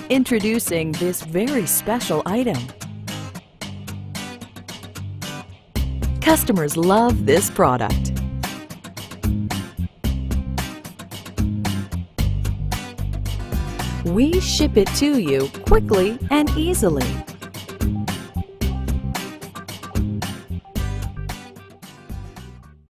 Introducing this very special item. Customers love this product. We ship it to you quickly and easily.